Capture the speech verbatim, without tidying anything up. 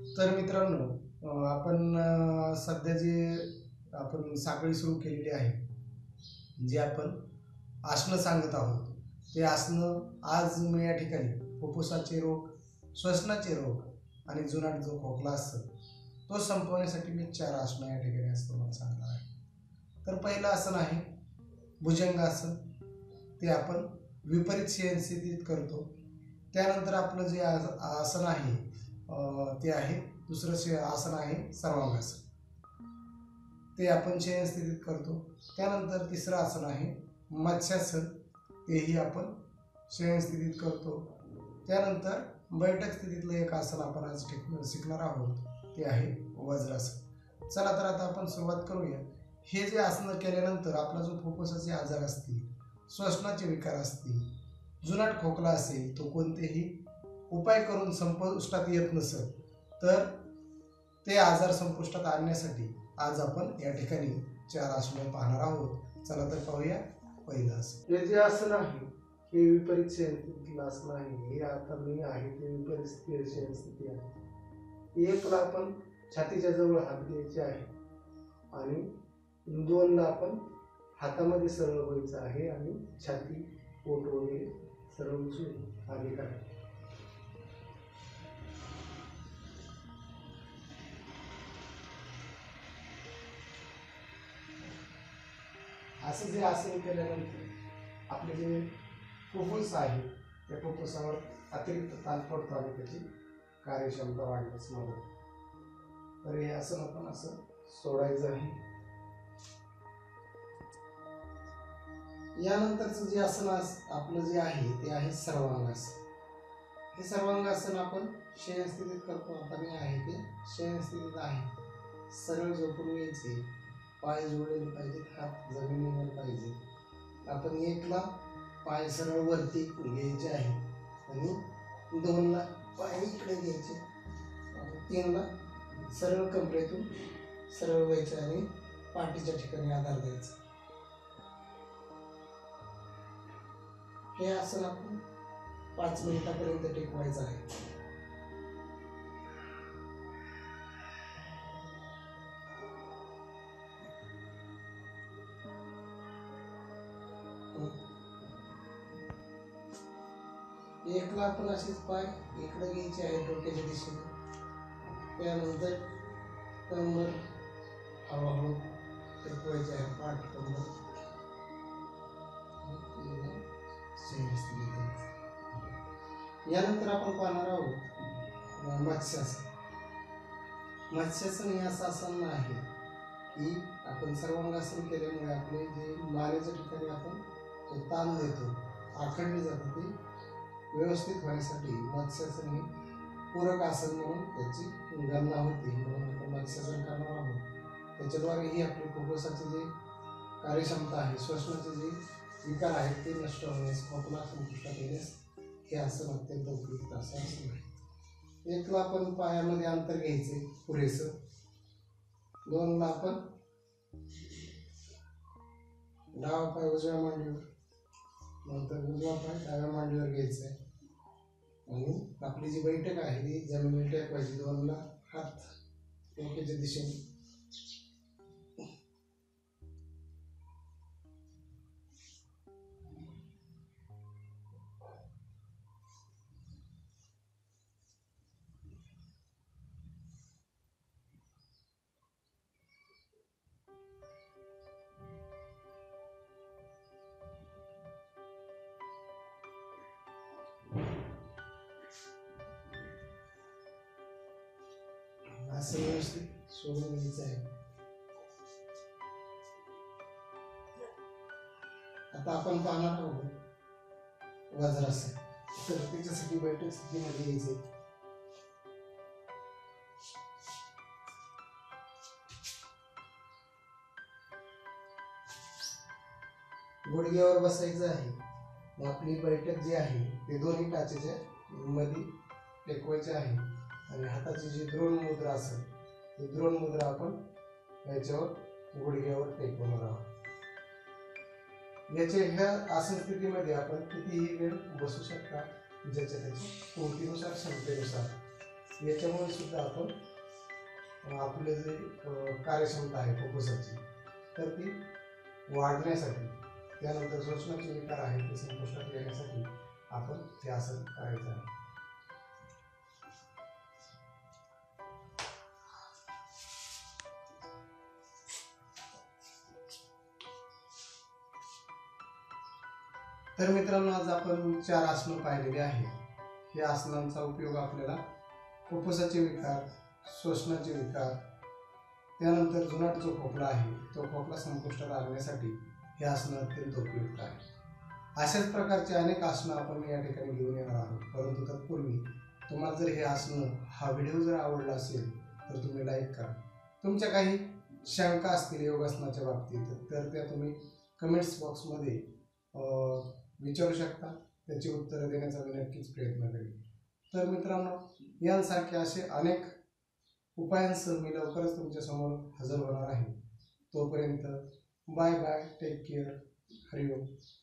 तर मित्रांनो, आपण सध्या जे आपण साखळी सुरू केलेली आहे, जे आपण आसनं सांगत आहोत, ते आसनं आज मी या ठिकाणी फुफ्फुसाचे रोग, श्वसनाचे रोग आणि जुनाट जो खोकला असतो तो संपवण्यासाठी मी चार आसनं या ठिकाणी आज तुम्हाला सांगणार आहे. तर पहिलं आसन आहे भुजंगासन. ते आपण विपरीत शयनस्थितीत करतो. त्यानंतर आपलं जे आसन आहे ते आहे दुसरं आसन आहे सर्वांगासन. ते आपण शयनस्थितीत करतो. त्यानंतर तिसरं आसन आहे मत्स्यासन. तेही आपण शयनस्थितीत करतो. त्यानंतर बैठक स्थितीतलं एक आसन आपण आज शिकणार आहोत, ते आहे वज्रासन. चला तर आता आपण सुरुवात करूया. हे जे आसनं केल्यानंतर आपला जो फुफ्फुसाचे आजार असतील, श्वसनाचे विकार असतील, जुनाट खोकला असेल, तो कोणतेही उपाय करून संपुष्टात येत नसेल तर ते आजार संपुष्टात आणण्यासाठी आज आपण या ठिकाणी चार आसनं पाहणार आहोत. चला तर पाहूया. पहिलं आसन, हे जे आसन आहे हे विपरीत शयनस्थितीतलं आसन आहे. हे आता मी आहे ते विपरीत शयनस्थिती आहे. एकला आपण छातीच्या जवळ हात द्यायचे आहे आणि दोनला आपण हातामध्ये सरळ व्हायचं आहे आणि छाती, पोट वगैरे सरळ उचलून आगे काढायचं. असं जे आसन केल्यानंतर आपले जे फुफ्फुस आहे त्या फुफ्फुसावर अतिरिक्त ताण पडतो आणि त्याची कार्यक्षमता वाढण्यास मदत. तर हे आसन आपण असं सोडायचं आहे. यानंतरचं जे आसन आपलं जे आहे ते आहे सर्वांगासन. हे सर्वांगासन आपण शयनस्थितीत करतो. आता मी आहे ते शयनस्थितीत आहे. सरळ झोपून घ्यायचे, पाय जोडलेले पाहिजेत, हात जमिनीवर पाहिजे. आपण एकला पाय सरळ वरती घ्यायचे आहे आणि दोनला पाय इकडे घ्यायचे, तीनला सरळ कमरेतून सरळ व्हायचे आणि पाठीच्या ठिकाणी आधार द्यायचा. हे आसन आपण पाच मिनिटापर्यंत टेकवायचं आहे. एकला आपण असेच पाय इकडे घ्यायचे आहे डोक्याच्या दिशेने. त्यानंतर कंबर हळूहळू टेकवायचे आहे, पाठ कंबर. यानंतर आपण पाहणार आहोत मत्स्यासन. मत्स्यासन हे असं आसन आहे की आपण सर्वांगासन केल्यामुळे आपले जे मानेच्या ठिकाणी आपण जो ताण देतो, आखडले जातं, ते व्यवस्थित व्हायसाठी मत्स्यासन हे पूरक आसन म्हणून त्याची गणना होती. म्हणून आपण मत्स्यासन करणार आहोत. त्याच्याद्वारेही आपली फुफ्फुसाची जी कार्यक्षमता आहे, श्वसनाचे जे विकार आहेत ते नष्ट होण्यास, खोकला संपुष्टात येण्यास हे आसन अत्यंत उपयुक्त असं आसन आहे. एकला आपण पायामध्ये अंतर घ्यायचे पुरेसं. दोनला आपण डावा पाय उजव्या मांडीवर, नंतर उजवा पाय डाव्या मांडीवर घ्यायचा आहे आणि आपली जी बैठक आहे ती जमिनीवर टेकवायची. दोनला हात डोक्याच्या दिशेने. असं व्यवस्थित सोडून घ्यायचं आहे. आता आपण पाहणार आहोत वज्रासन. तर त्याच्यासाठी बैठक स्थितीमध्ये यायचे. गुडघ्यावर बसायचं आहे. मग आपली बैठक जी आहे ते दोन्ही टाचेच्या मध्ये टेकवायचे आहे आणि हाताची जी द्रोण मुद्रा असेल ती द्रोण मुद्रा आपण याच्यावर गुडघ्यावर टेकवणार आहोत. याच्या ह्या आसन स्थितीमध्ये आपण कितीही वेळ बसू शकता, ज्याच्या त्याच्या कुवतीनुसार क्षमतेनुसार. याच्यामुळे सुद्धा आपण आपले जे कार्यक्षमता आहे फुफ्फुसाची तर ती वाढण्यासाठी, त्यानंतर श्वसनाचे विकार आहेत ते संपुष्टात येण्यासाठी आपण हे आसन करायचं आहे. तर मित्रांनो, आज आपण चार आसनं पाहिलेली आहेत. या आसनांचा उपयोग आपल्याला फुफ्फुसाचे विकार, श्वसनाचे विकार, त्यानंतर जुनाट जो खोकला आहे तो खोकला संपुष्टात आणण्यासाठी हे आसनं अत्यंत उपयुक्त आहे. अशाच प्रकारचे अनेक आसनं आपण या ठिकाणी घेऊन येणार आहोत. परंतु तत्पूर्वी तुम्हाला जर हे आसनं हा व्हिडिओ जर आवडला असेल तर तुम्ही लाईक करा. तुमच्या काही शंका असतील योगासनाच्या बाबतीत तर त्या तुम्ही कमेंट्स बॉक्समध्ये विचारू शकता. त्याची उत्तरं देण्याचा मी नक्कीच प्रयत्न करेन. तर मित्रांनो, यांसारखे असे अनेक उपायांसह मी लवकरच तुमच्या समोर हजर होणार आहे. तोपर्यंत बाय बाय, टेक केअर, हरिओम.